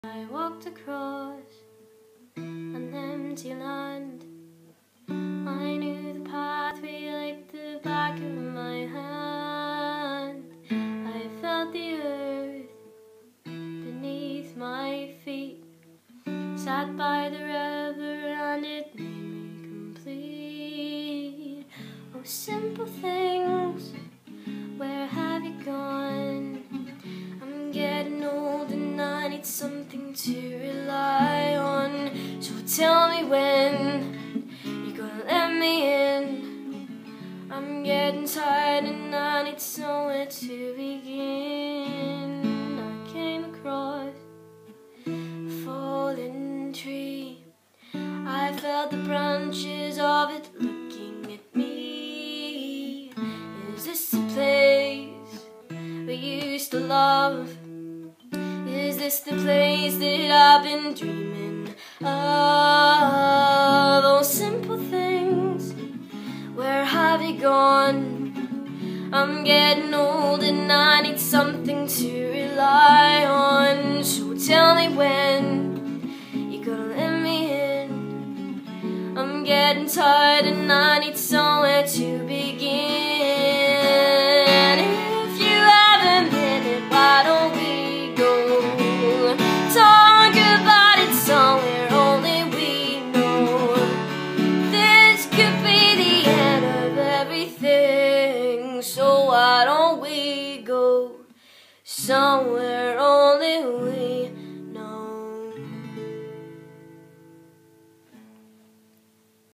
I walked across an empty land. I knew the pathway like the back of my hand. I felt the earth beneath my feet, sat by the river and it made me complete. Oh, simple things, where have you gone? I'm getting old and I need something to rely on. So tell me when you're gonna let me in. I'm getting tired and I need somewhere to begin. I came across a fallen tree. I felt the branches of it looking at me. Is this the place we used to love? Is this the place that I've been dreaming of? Oh, simple things, where have you gone? I'm getting old and I need something to rely on. So tell me when you're gonna let me in. I'm getting tired and I need somewhere to begin. If you have a minute, why don't we go talk about it somewhere only we know? This could be the end of everything, so why don't we go somewhere only we